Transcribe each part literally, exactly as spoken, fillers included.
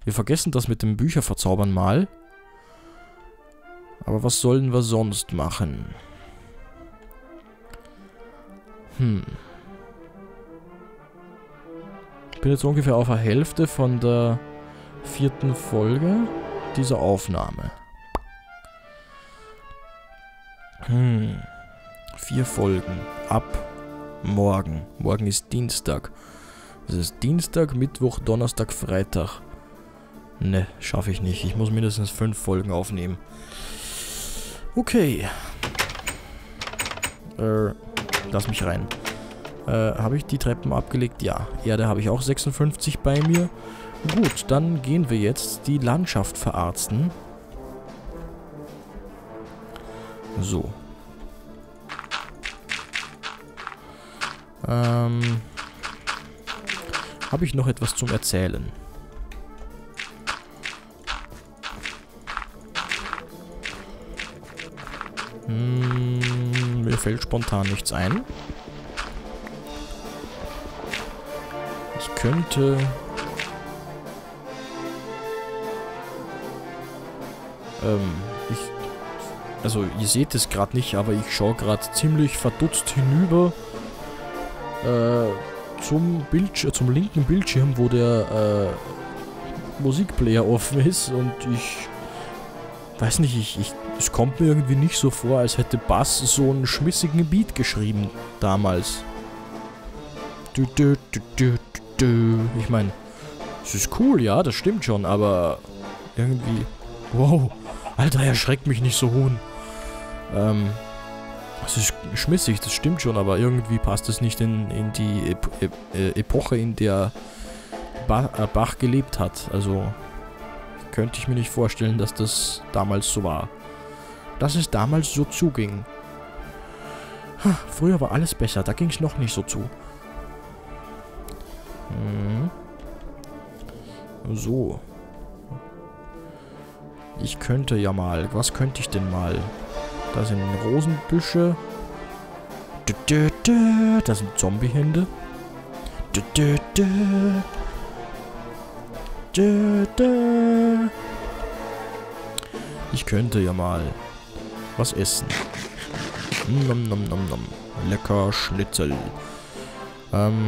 Wir vergessen das mit dem Bücherverzaubern mal. Aber was sollen wir sonst machen? Hm. Ich bin jetzt ungefähr auf der Hälfte von der vierten Folge dieser Aufnahme. Hm. Vier Folgen. Ab morgen. Morgen ist Dienstag. Das ist Dienstag, Mittwoch, Donnerstag, Freitag. Ne, schaffe ich nicht. Ich muss mindestens fünf Folgen aufnehmen. Okay. Äh, lass mich rein. Äh, habe ich die Treppen abgelegt? Ja. Erde habe ich auch sechsundfünfzig bei mir. Gut, dann gehen wir jetzt die Landschaft verarzten. So. Ähm... Habe ich noch etwas zum Erzählen? Hm, mir fällt spontan nichts ein. Ich könnte... Ähm, ich... Also, ihr seht es gerade nicht, aber ich schaue gerade ziemlich verdutzt hinüber. Äh... Zum, Bildsch zum linken Bildschirm, wo der äh, Musikplayer offen ist, und ich weiß nicht, ich, ich, es kommt mir irgendwie nicht so vor, als hätte Bass so einen schmissigen Beat geschrieben damals. Du, du, du, du, du. Ich meine, es ist cool, ja, das stimmt schon, aber irgendwie, wow, Alter, erschreckt mich nicht so hohen. Ähm, Es ist schmissig, das stimmt schon, aber irgendwie passt es nicht in, in die Ep Ep Epoche, in der ba äh, Bach gelebt hat. Also könnte ich mir nicht vorstellen, dass das damals so war. Dass es damals so zuging. Ha, früher war alles besser, da ging es noch nicht so zu. Hm. So. Ich könnte ja mal, was könnte ich denn mal... Da sind Rosenbüsche. Da sind Zombiehände. Ich könnte ja mal was essen. Nom, nom, nom, nom. Lecker Schnitzel. Ähm.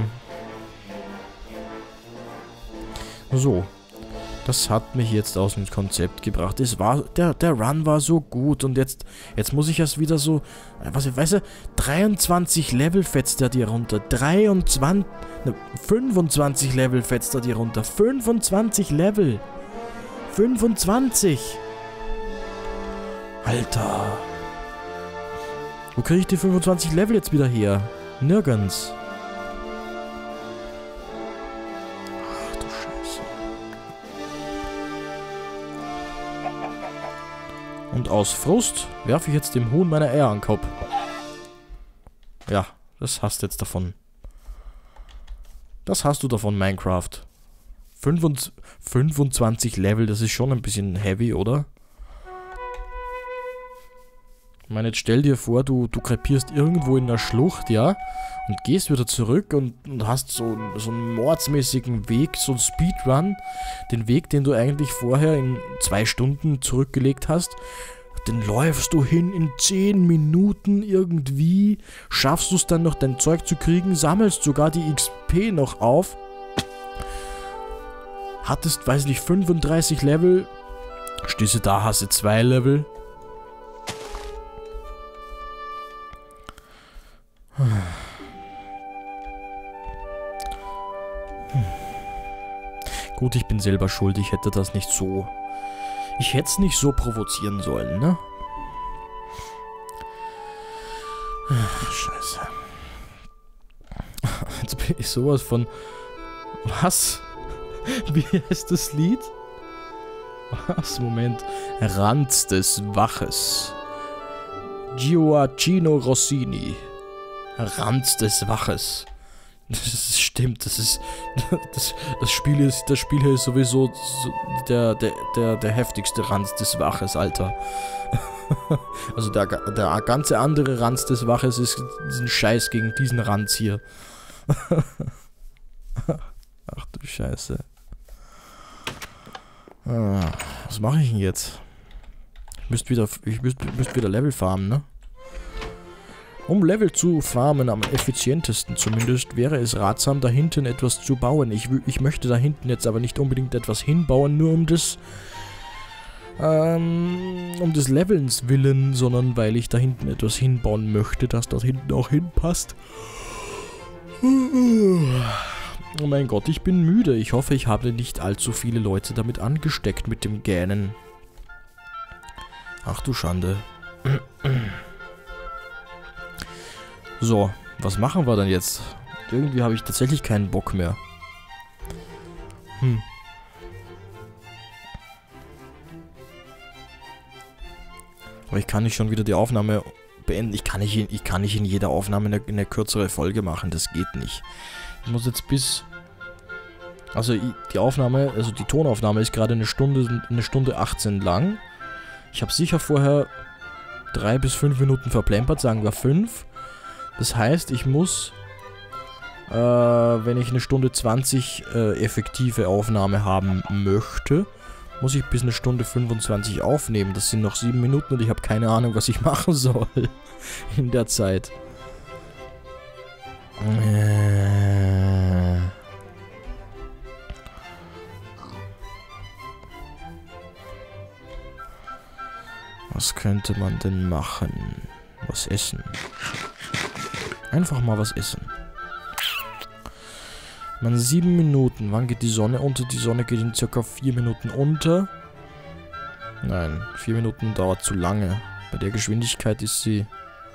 So. Das hat mich jetzt aus dem Konzept gebracht. Es war, der, der Run war so gut, und jetzt, jetzt muss ich erst wieder so, was, weißt du, dreiundzwanzig Level fetzt er dir runter. dreiundzwanzig, ne, fünfundzwanzig Level fetzt er dir runter. fünfundzwanzig Level. fünfundzwanzig. Alter. Wo kriege ich die fünfundzwanzig Level jetzt wieder her? Nirgends. Und aus Frust werfe ich jetzt dem Huhn meine Eier an den Kopf. Ja, das hast du jetzt davon. Das hast du davon, Minecraft. fünfundzwanzig Level, das ist schon ein bisschen heavy, oder? Ich meine, jetzt stell dir vor, du, du krepierst irgendwo in der Schlucht, ja? Und gehst wieder zurück und, und hast so, so einen mordsmäßigen Weg, so einen Speedrun. Den Weg, den du eigentlich vorher in zwei Stunden zurückgelegt hast. Den läufst du hin in zehn Minuten irgendwie. Schaffst du es dann noch, dein Zeug zu kriegen. Sammelst sogar die X P noch auf. Hattest, weiß nicht, fünfunddreißig Level. Stehst du da, hast du zwei Level. Gut, ich bin selber schuld, ich hätte das nicht so... Ich hätte es nicht so provozieren sollen, ne? Scheiße. Jetzt bin ich sowas von... Was? Wie heißt das Lied? Was? Moment. Ranz des Waches. Gioacchino Rossini. Ranz des Waches. Das stimmt, das ist, das, das Spiel ist, das Spiel hier ist sowieso so der, der, der, der heftigste Ranz des Waches, Alter. Also der, der ganze andere Ranz des Waches ist, ist ein Scheiß gegen diesen Ranz hier. Ach du Scheiße. Ah, was mache ich denn jetzt? Ich müsste wieder, ich müsste müsst wieder Level farmen, ne? Um Level zu farmen, am effizientesten zumindest, wäre es ratsam, da hinten etwas zu bauen. Ich, ich möchte da hinten jetzt aber nicht unbedingt etwas hinbauen, nur um des, ähm, um des Levelns willen, sondern weil ich da hinten etwas hinbauen möchte, das dort hinten auch hinpasst. Oh mein Gott, ich bin müde. Ich hoffe, ich habe nicht allzu viele Leute damit angesteckt mit dem Gähnen. Ach du Schande. So, was machen wir denn jetzt? Irgendwie habe ich tatsächlich keinen Bock mehr. Hm. Aber ich kann nicht schon wieder die Aufnahme beenden. Ich kann nicht in, ich kann nicht in jeder Aufnahme eine, eine kürzere Folge machen. Das geht nicht. Ich muss jetzt bis... Also die Aufnahme, also die Tonaufnahme ist gerade eine Stunde, eine Stunde achtzehn lang. Ich habe sicher vorher drei bis fünf Minuten verplempert, sagen wir fünf. Das heißt, ich muss, äh, wenn ich eine Stunde zwanzig äh, effektive Aufnahme haben möchte, muss ich bis eine Stunde fünfundzwanzig aufnehmen. Das sind noch sieben Minuten und ich habe keine Ahnung, was ich machen soll in der Zeit. Äh. Was könnte man denn machen? Was essen? Einfach mal was essen. Man, sieben Minuten. Wann geht die Sonne unter? Die Sonne geht in circa vier Minuten unter. Nein, vier Minuten dauert zu lange. Bei der Geschwindigkeit ist sie...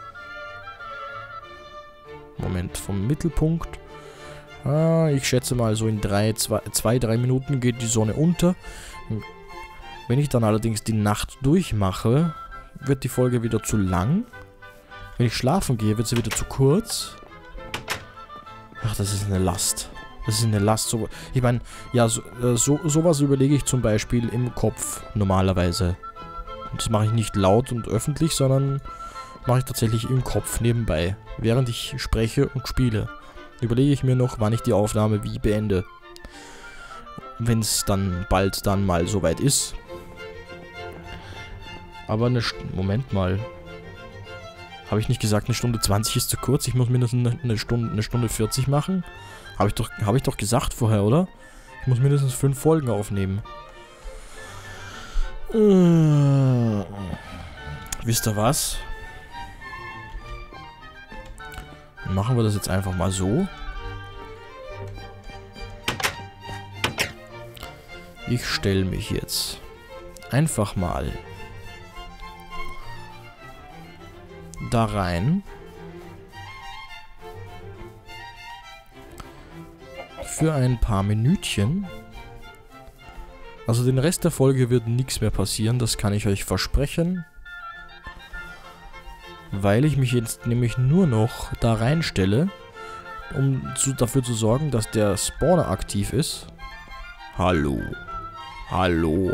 Moment, vom Mittelpunkt. Ah, ich schätze mal so in drei, zwei, zwei, drei Minuten geht die Sonne unter. Wenn ich dann allerdings die Nacht durchmache, wird die Folge wieder zu lang. Wenn ich schlafen gehe, wird sie wieder zu kurz. Ach, das ist eine Last. Das ist eine Last. So, ich meine, ja, so, so, sowas überlege ich zum Beispiel im Kopf normalerweise. Und das mache ich nicht laut und öffentlich, sondern mache ich tatsächlich im Kopf nebenbei. Während ich spreche und spiele, überlege ich mir noch, wann ich die Aufnahme wie beende. Wenn es dann bald dann mal soweit ist. Aber eine... St Moment mal. Habe ich nicht gesagt, eine Stunde zwanzig ist zu kurz? Ich muss mindestens eine Stunde, eine Stunde vierzig machen? Habe ich doch, habe ich doch gesagt vorher, oder? Ich muss mindestens fünf Folgen aufnehmen. Äh, wisst ihr was? Dann machen wir das jetzt einfach mal so. Ich stelle mich jetzt einfach mal da rein. Für ein paar Minütchen. Also den Rest der Folge wird nichts mehr passieren, das kann ich euch versprechen. Weil ich mich jetzt nämlich nur noch da reinstelle, um zu, dafür zu sorgen, dass der Spawner aktiv ist. Hallo. Hallo.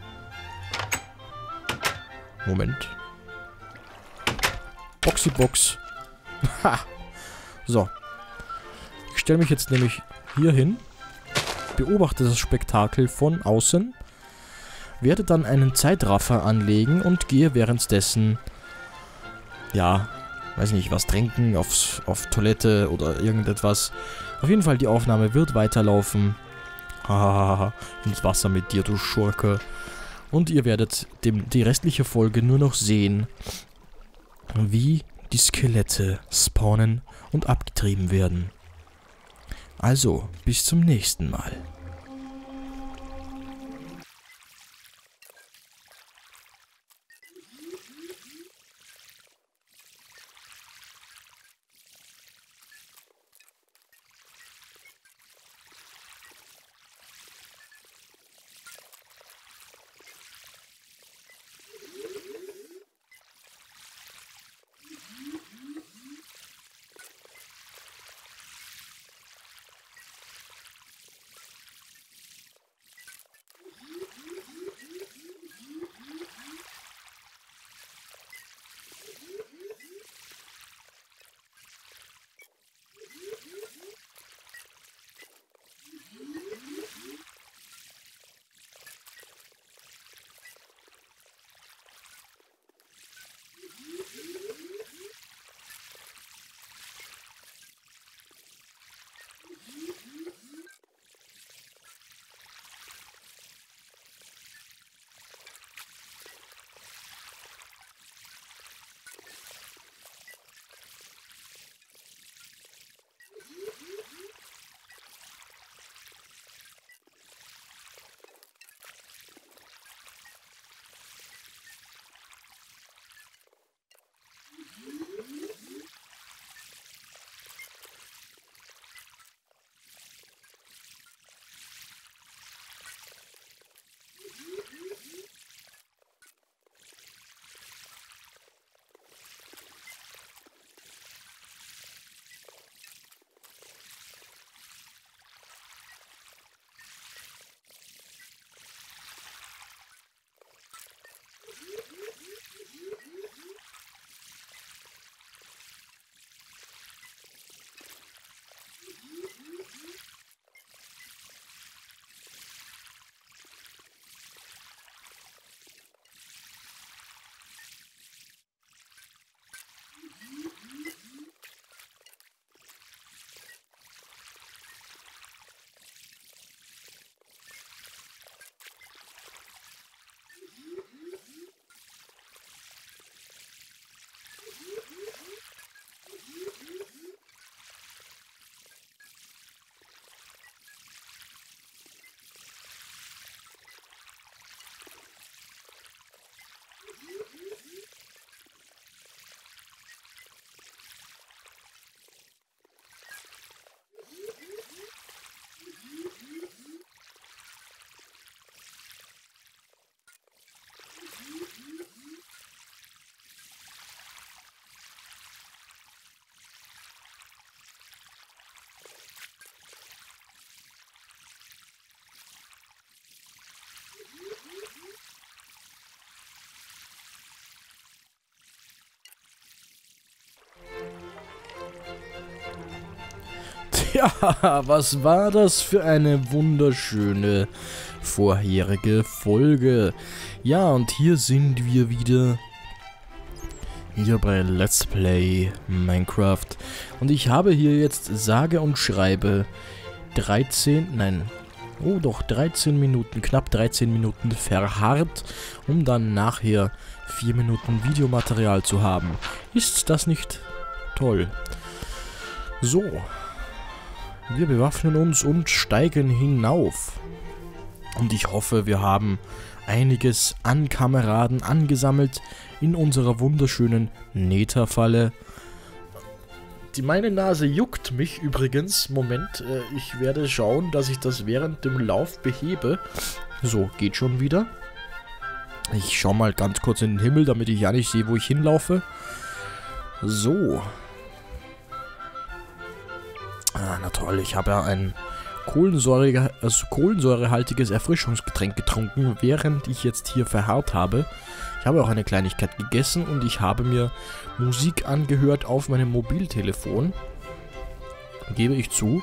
Moment. Boxybox. Ha. So. Ich stelle mich jetzt nämlich hier hin, beobachte das Spektakel von außen, werde dann einen Zeitraffer anlegen und gehe währenddessen, ja, weiß nicht, was trinken, aufs, auf Toilette oder irgendetwas. Auf jeden Fall, die Aufnahme wird weiterlaufen. Hahaha, ins Wasser mit dir, du Schurke. Und ihr werdet dem, die restliche Folge nur noch sehen, wie die Skelette spawnen und abgetrieben werden. Also, bis zum nächsten Mal. Ja, was war das für eine wunderschöne vorherige Folge. Ja, und hier sind wir wieder. Hier bei Let's Play Minecraft. Und ich habe hier jetzt sage und schreibe dreizehn, nein, oh doch, dreizehn Minuten, knapp dreizehn Minuten verharrt, um dann nachher vier Minuten Videomaterial zu haben. Ist das nicht toll? So. Wir bewaffnen uns und steigen hinauf. Und ich hoffe, wir haben einiges an Kameraden angesammelt in unserer wunderschönen Netherfalle. Die meine Nase juckt mich übrigens. Moment, äh, ich werde schauen, dass ich das während dem Lauf behebe. So, geht schon wieder. Ich schaue mal ganz kurz in den Himmel, damit ich ja nicht sehe, wo ich hinlaufe. So. Ah, na toll, ich habe ja ein Kohlensäure, also kohlensäurehaltiges Erfrischungsgetränk getrunken, während ich jetzt hier verharrt habe. Ich habe auch eine Kleinigkeit gegessen und ich habe mir Musik angehört auf meinem Mobiltelefon. Gebe ich zu.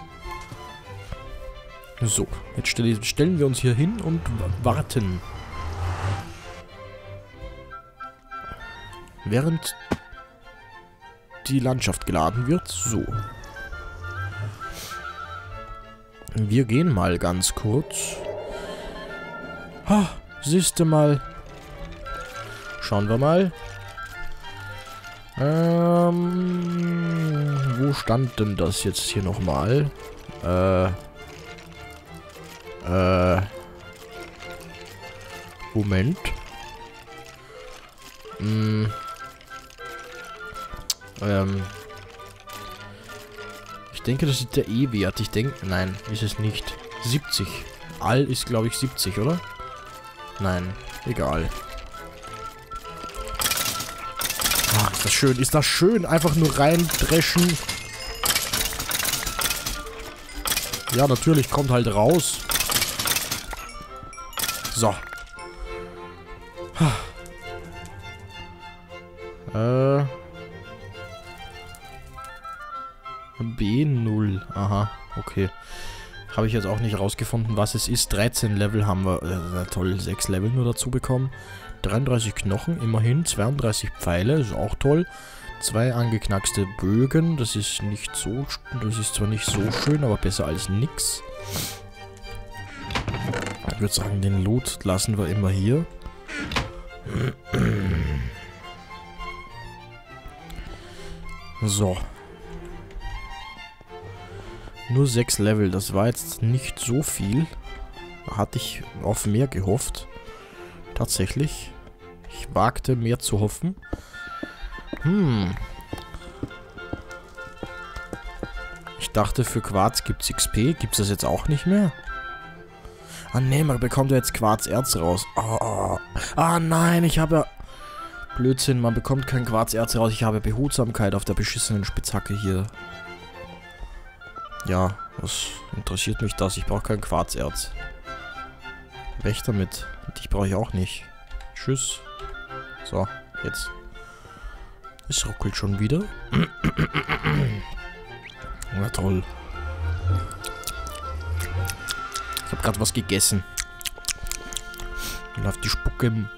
So, jetzt stell, stellen wir uns hier hin und warten. Während die Landschaft geladen wird. So. Wir gehen mal ganz kurz. Ha, siehste mal. Schauen wir mal. Ähm, wo stand denn das jetzt hier nochmal? Äh. Äh. Moment. Hm. Ähm. Ich denke, das ist der E-Wert. Ich denke, nein, ist es nicht. siebzig. All ist, glaube ich, siebzig, oder? Nein, egal. Ah, ist das schön, ist das schön. Einfach nur reindreschen. Ja, natürlich, kommt halt raus. So. Äh. B null. Aha, okay. Habe ich jetzt auch nicht rausgefunden, was es ist. dreizehn Level haben wir. Äh, toll, sechs Level nur dazu bekommen. dreiunddreißig Knochen, immerhin. zweiunddreißig Pfeile, ist auch toll. Zwei angeknackste Bögen, das ist nicht so... Das ist zwar nicht so schön, aber besser als nix. Ich würde sagen, den Loot lassen wir immer hier. So. Nur sechs Level, das war jetzt nicht so viel. Da hatte ich auf mehr gehofft. Tatsächlich. Ich wagte mehr zu hoffen. Hm. Ich dachte, für Quarz gibt es X P. Gibt es das jetzt auch nicht mehr? Ah ne, man bekommt ja jetzt Quarzerz raus. Oh. Ah nein, ich habe ja... Blödsinn, man bekommt kein Quarzerz raus. Ich habe Behutsamkeit auf der beschissenen Spitzhacke hier. Ja, was interessiert mich das? Ich brauche kein Quarzerz. Weg damit. Dich brauche ich auch nicht. Tschüss. So, jetzt. Es ruckelt schon wieder. Na toll. Ich habe gerade was gegessen. Und auf die Spucke.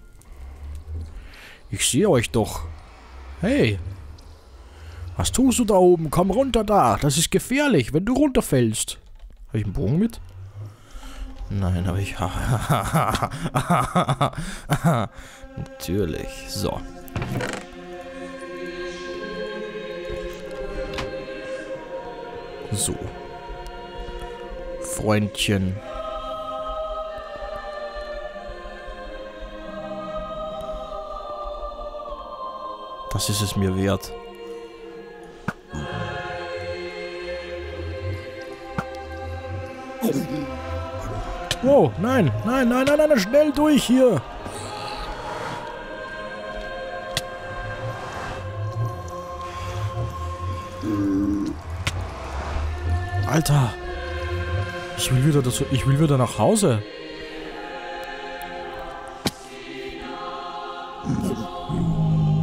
Ich sehe euch doch. Hey. Was tust du da oben? Komm runter da. Das ist gefährlich, wenn du runterfällst. Habe ich einen Bogen mit? Nein, habe ich... Natürlich. So. So. Freundchen. Das ist es mir wert. Oh, nein, nein, nein, nein, nein, schnell durch hier. Alter. Ich will wieder das, ich will wieder nach Hause.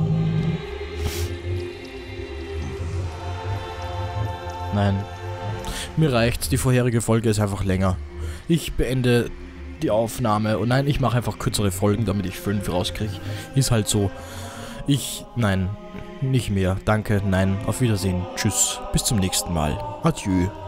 Nein. Mir reicht's, die vorherige Folge ist einfach länger. Ich beende die Aufnahme. Und nein, ich mache einfach kürzere Folgen, damit ich fünf rauskriege. Ist halt so. Ich, nein, nicht mehr. Danke, nein, auf Wiedersehen. Tschüss, bis zum nächsten Mal. Adieu.